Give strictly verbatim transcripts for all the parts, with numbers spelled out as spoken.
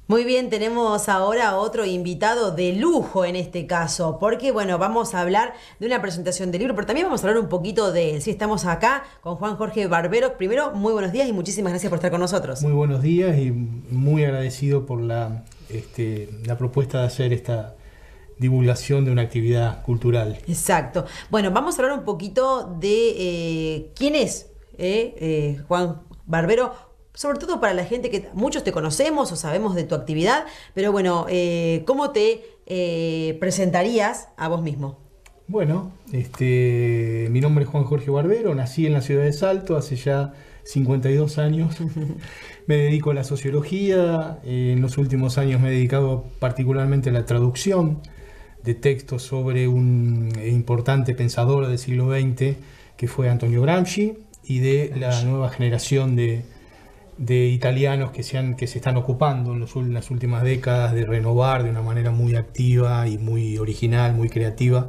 Muy bien, tenemos ahora otro invitado de lujo en este caso, porque bueno, vamos a hablar de una presentación de libro, pero también vamos a hablar un poquito de él. Sí, estamos acá con Juan Jorge Barbero. Primero, muy buenos días y muchísimas gracias por estar con nosotros. Muy buenos días y muy agradecido por la, este, la propuesta de hacer esta divulgación de una actividad cultural. Exacto. Bueno, vamos a hablar un poquito de eh, quién es eh, eh, Juan Barbero. Sobre todo para la gente que muchos te conocemos o sabemos de tu actividad, pero bueno, eh, ¿cómo te eh, presentarías a vos mismo? Bueno, este, mi nombre es Juan Jorge Barbero, nací en la ciudad de Salto hace ya cincuenta y dos años. Me dedico a la sociología, eh, en los últimos años me he dedicado particularmente a la traducción de textos sobre un importante pensador del siglo veinte que fue Antonio Gramsci y de la nueva generación de de italianos que se, han, que se están ocupando en, los, en las últimas décadas de renovar de una manera muy activa y muy original, muy creativa,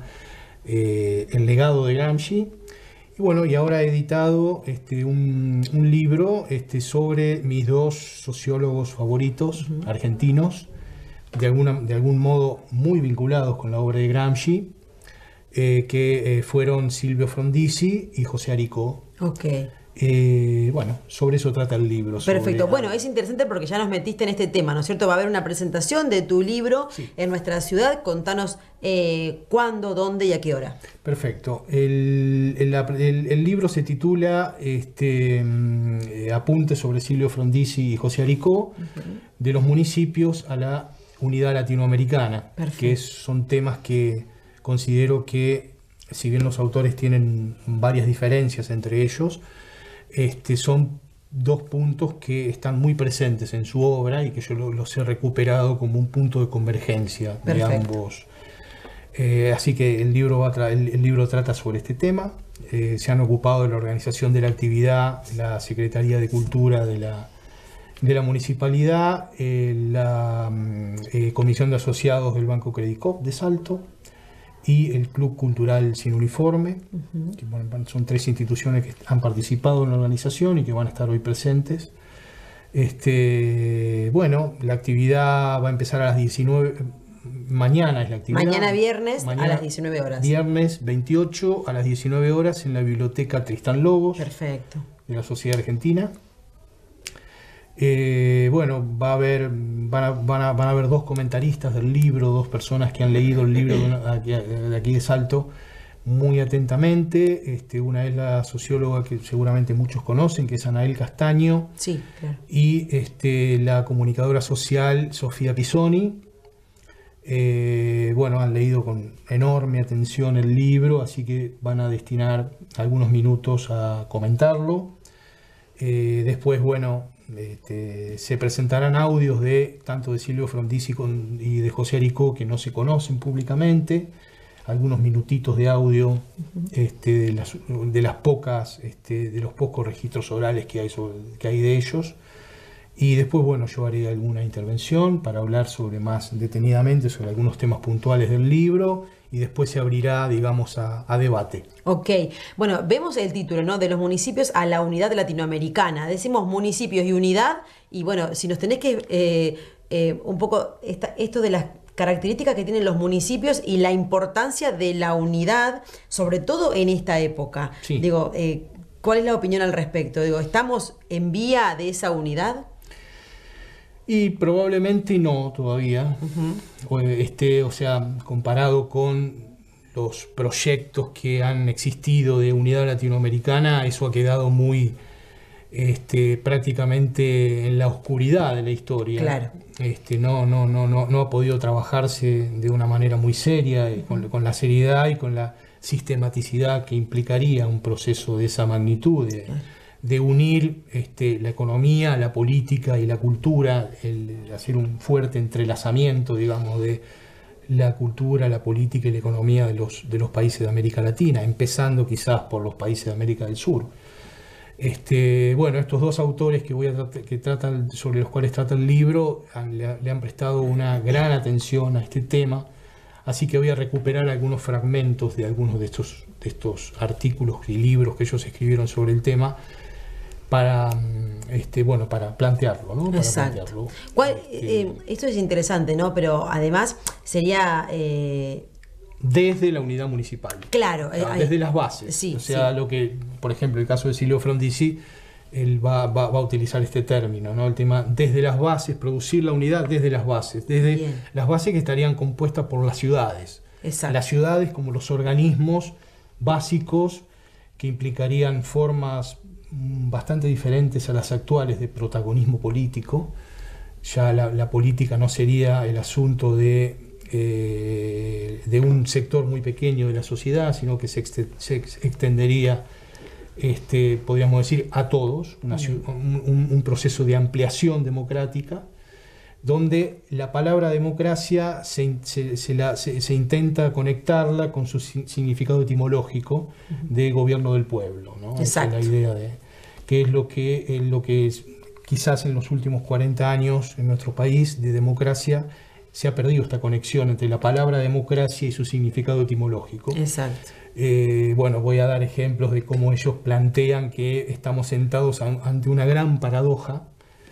eh, el legado de Gramsci. Y bueno, y ahora he editado este, un, un libro este, sobre mis dos sociólogos favoritos, uh-huh. argentinos, de, alguna, de algún modo muy vinculados con la obra de Gramsci, eh, que eh, fueron Silvio Frondizi y José Aricó. Okay. Eh, bueno, sobre eso trata el libro. Perfecto. Sobre... Bueno, es interesante porque ya nos metiste en este tema, ¿no es cierto? Va a haber una presentación de tu libro sí. en nuestra ciudad. Contanos eh, cuándo, dónde y a qué hora. Perfecto. El, el, el, el libro se titula este, eh, Apuntes sobre Silvio Frondizi y José Aricó, uh-huh. de los municipios a la unidad latinoamericana. Perfecto. Que es, son temas que considero que, si bien los autores tienen varias diferencias entre ellos, Este, son dos puntos que están muy presentes en su obra y que yo lo, los he recuperado como un punto de convergencia Perfecto. de ambos. Eh, así que el libro, va tra el, el libro trata sobre este tema. Eh, se han ocupado de la organización de la actividad la Secretaría de Cultura de la, de la Municipalidad, eh, la eh, Comisión de Asociados del Banco Credit Coop de Salto, y el Club Cultural Sin Uniforme, uh-huh. que bueno, son tres instituciones que han participado en la organización y que van a estar hoy presentes. Este, bueno, la actividad va a empezar a las diecinueve, mañana es la actividad. Mañana viernes mañana, a las diecinueve horas. Viernes veintiocho a las diecinueve horas en la Biblioteca Tristán Lobos. Perfecto. De la Sociedad Argentina. Eh, bueno, va a haber, van a, van, a, van a haber dos comentaristas del libro, dos personas que han leído el libro de, una, de aquí de Salto muy atentamente. Este, una es la socióloga que seguramente muchos conocen, que es Anael Castaño. Sí, claro. Y este, la comunicadora social Sofía Pisoni. Eh, bueno, han leído con enorme atención el libro, así que van a destinar algunos minutos a comentarlo. Eh, después, bueno... Este, se presentarán audios de tanto de Silvio Frondizi con, y de José Aricó que no se conocen públicamente, algunos minutitos de audio uh-huh. este, de, las, de las pocas este, de los pocos registros orales que hay, sobre, que hay de ellos, y después bueno yo haré alguna intervención para hablar sobre más detenidamente sobre algunos temas puntuales del libro. Y después se abrirá, digamos, a, a debate. Ok. Bueno, vemos el título, ¿no? De los municipios a la unidad latinoamericana. Decimos municipios y unidad. Y bueno, si nos tenés que... Eh, eh, un poco esta, esto de las características que tienen los municipios y la importancia de la unidad, sobre todo en esta época. Sí. Digo, eh, ¿cuál es la opinión al respecto? Digo, ¿estamos en vía de esa unidad? Y probablemente no todavía, uh-huh. este, o sea, comparado con los proyectos que han existido de unidad latinoamericana, eso ha quedado muy este, prácticamente en la oscuridad de la historia. Claro. Este, no, no, no, no, no ha podido trabajarse de una manera muy seria, y con, con la seriedad y con la sistematicidad que implicaría un proceso de esa magnitud. De, claro. de unir este, la economía, la política y la cultura, el, hacer un fuerte entrelazamiento, digamos, de la cultura, la política y la economía de los, de los países de América Latina, empezando quizás por los países de América del Sur. Este, bueno, estos dos autores que voy a que tratan, sobre los cuales trata el libro han, le, le han prestado una gran atención a este tema, así que voy a recuperar algunos fragmentos de algunos de estos, de estos artículos y libros que ellos escribieron sobre el tema, para, este, bueno, para plantearlo, ¿no? Para Exacto. plantearlo. ¿Cuál, Este, eh, esto es interesante, ¿no? Pero además sería... Eh, desde la unidad municipal. Claro. ¿no? Eh, desde las bases. Sí, o sea, sí. lo que, por ejemplo, el caso de Silvio Frondizi, él va, va, va a utilizar este término, ¿no? El tema desde las bases, producir la unidad desde las bases, desde Bien. las bases que estarían compuestas por las ciudades. Exacto. Las ciudades como los organismos básicos que implicarían formas bastante diferentes a las actuales de protagonismo político. Ya la, la política no sería el asunto de, eh, de un sector muy pequeño de la sociedad, sino que se, ext se extendería, este, podríamos decir, a todos, una, un, un, un proceso de ampliación democrática, donde la palabra democracia se, se, se, la, se, se intenta conectarla con su significado etimológico de gobierno del pueblo, ¿no? Exacto. Esa es la idea de qué es lo que, es lo que es, quizás en los últimos cuarenta años en nuestro país de democracia se ha perdido esta conexión entre la palabra democracia y su significado etimológico. Exacto. Eh, bueno, voy a dar ejemplos de cómo ellos plantean que estamos sentados a, ante una gran paradoja,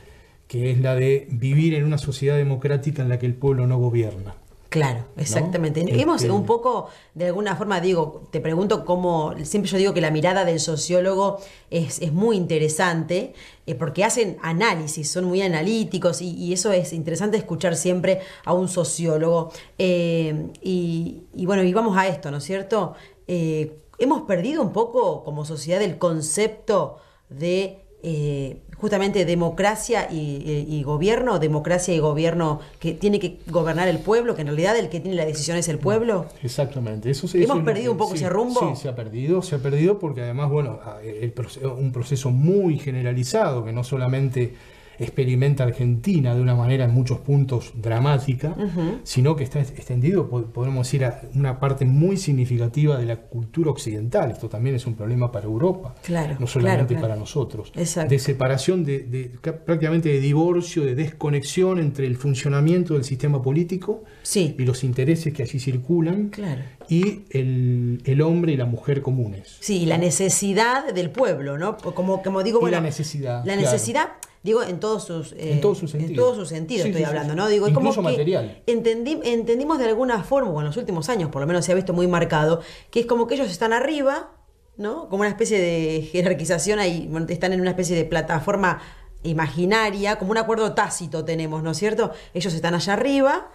que es la de vivir en una sociedad democrática en la que el pueblo no gobierna. Claro, exactamente. ¿No? Hemos Este... un poco, de alguna forma, digo, te pregunto cómo, siempre yo digo que la mirada del sociólogo es, es muy interesante, eh, porque hacen análisis, son muy analíticos, y, y eso es interesante escuchar siempre a un sociólogo. Eh, y, y bueno, y vamos a esto, ¿no es cierto? Eh, hemos perdido un poco como sociedad el concepto de... Eh, justamente democracia y, y, y gobierno, democracia y gobierno que tiene que gobernar el pueblo, que en realidad el que tiene la decisión es el pueblo. Exactamente. Eso, eso ¿Hemos es perdido que, un poco sí, ese rumbo? Sí, se ha perdido, se ha perdido porque además, bueno, el proceso, un proceso muy generalizado que no solamente experimenta Argentina de una manera en muchos puntos dramática, uh-huh. sino que está extendido, podemos decir, a una parte muy significativa de la cultura occidental. Esto también es un problema para Europa, claro, no solamente claro, claro. para nosotros. Exacto. De separación, de, de, prácticamente de divorcio, de desconexión entre el funcionamiento del sistema político sí. y los intereses que allí circulan, claro. y el, el hombre y la mujer comunes. Sí, y la necesidad del pueblo, ¿no? Como, como digo, y bueno, la necesidad. La claro. necesidad... Digo, en todos sus eh, en todos sus sentidos, en todos sus sentidos sí, estoy sí, hablando, sí. ¿no? Digo, incluso como que material. Entendí, entendimos de alguna forma, o en los últimos años por lo menos se ha visto muy marcado, que es como que ellos están arriba, ¿no? Como una especie de jerarquización ahí, están en una especie de plataforma imaginaria, como un acuerdo tácito tenemos, ¿no es cierto? Ellos están allá arriba,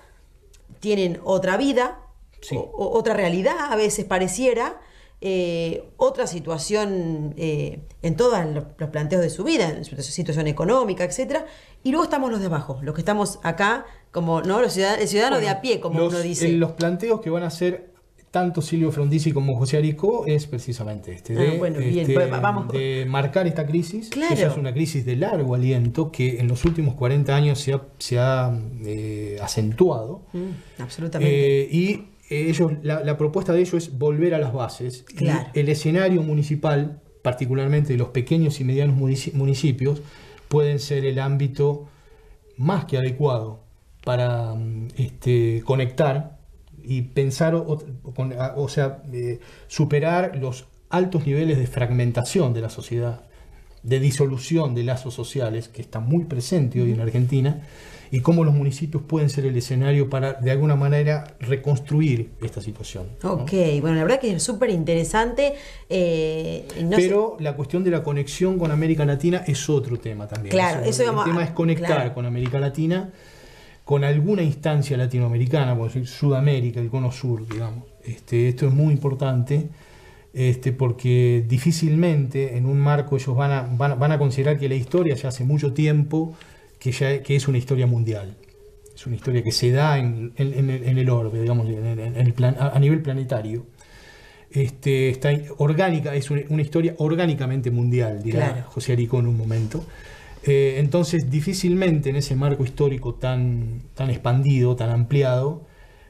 tienen otra vida, sí. o, o, otra realidad, a veces pareciera. Eh, otra situación eh, en todos los, los planteos de su vida, en su situación económica, etcétera, y luego estamos los de abajo, los que estamos acá, como no los ciudadanos, el ciudadano bueno, de a pie, como los, uno dice. En los planteos que van a hacer tanto Silvio Frondizi como José Aricó es precisamente este, de, ah, bueno, bien, este, pues vamos. de marcar esta crisis. Claro. Esa es una crisis de largo aliento que en los últimos cuarenta años se ha, se ha eh, acentuado. Mm, absolutamente. Eh, y Ellos, la, la propuesta de ellos es volver a las bases. Claro. Y el escenario municipal, particularmente de los pequeños y medianos municipios, pueden ser el ámbito más que adecuado para este, conectar y pensar, o, o sea, eh, superar los altos niveles de fragmentación de la sociedad, de disolución de lazos sociales, que está muy presente hoy en Argentina, y cómo los municipios pueden ser el escenario para, de alguna manera, reconstruir esta situación. Ok, ¿no? bueno, la verdad que es súper interesante. Eh, no Pero sé. la cuestión de la conexión con América Latina es otro tema también. Claro, eso, eso el vamos tema a, es conectar claro. con América Latina, con alguna instancia latinoamericana, por decir Sudamérica, el cono sur, digamos. Este, esto es muy importante. Este, porque difícilmente en un marco ellos van a, van, a, van a considerar que la historia ya hace mucho tiempo que, ya, que es una historia mundial, es una historia que se da en, en, en, en el orbe, digamos, en, en el plan, a, a nivel planetario. Este, está orgánica, es una, una historia orgánicamente mundial, dirá claro. José Aricó en un momento. Eh, entonces difícilmente en ese marco histórico tan, tan expandido, tan ampliado,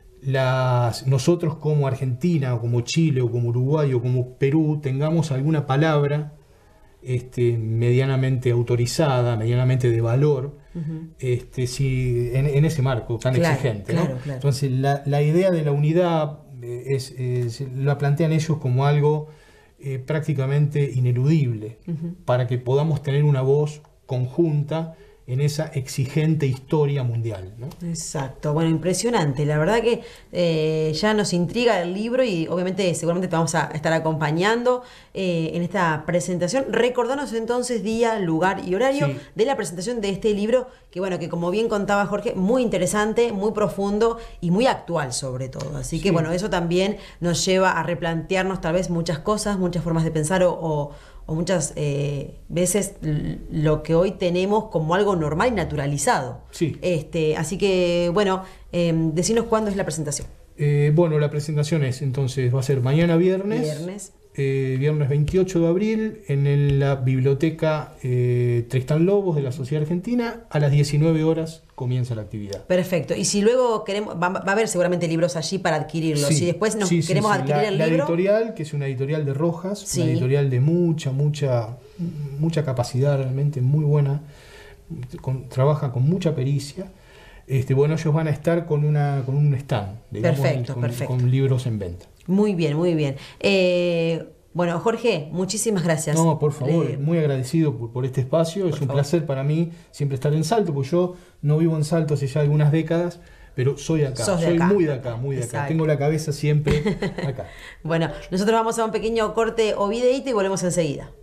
Las, nosotros como Argentina o como Chile o como Uruguay o como Perú tengamos alguna palabra este, medianamente autorizada, medianamente de valor, uh-huh. este, si, en, en ese marco tan claro, exigente. Claro, ¿no? claro. Entonces la, la idea de la unidad es, es, la plantean ellos como algo eh, prácticamente ineludible, uh-huh. para que podamos tener una voz conjunta en esa exigente historia mundial, ¿no? Exacto, bueno, impresionante. La verdad que eh, ya nos intriga el libro y obviamente seguramente te vamos a estar acompañando eh, en esta presentación. Recordanos entonces día, lugar y horario sí. de la presentación de este libro, que bueno, que como bien contaba Jorge, muy interesante, muy profundo y muy actual sobre todo. Así sí. que bueno, eso también nos lleva a replantearnos tal vez muchas cosas, muchas formas de pensar o... o o muchas eh, veces lo que hoy tenemos como algo normal y naturalizado. Sí. Este, así que, bueno, eh, decinos cuándo es la presentación. Eh, bueno, la presentación es, entonces, va a ser mañana viernes. Viernes. Eh, viernes veintiocho de abril en el, la biblioteca eh, Tristán Lobos de la Sociedad Argentina. A las diecinueve horas comienza la actividad. Perfecto. Y si luego queremos, va, va a haber seguramente libros allí para adquirirlos. Sí, si después nos sí, queremos sí, sí. adquirir la, el la libro. La editorial, que es una editorial de Rojas, sí. una editorial de mucha, mucha, mucha capacidad, realmente muy buena. Con, trabaja con mucha pericia. Este, bueno, ellos van a estar con una con un stand, digamos, perfecto, con, perfecto. con libros en venta. Muy bien, muy bien. Eh, bueno, Jorge, muchísimas gracias. No, por favor, eh, muy agradecido por, por este espacio. Es un favor. placer para mí siempre estar en Salto, porque yo no vivo en Salto hace ya algunas décadas, pero soy acá, Sos de soy acá. muy de acá, muy de Exacto. acá. Tengo la cabeza siempre acá. Bueno, nosotros vamos a un pequeño corte o videíto y volvemos enseguida.